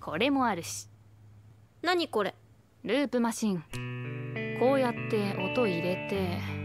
これもあるし。 何これ？ ループマシン。こうやって音入れて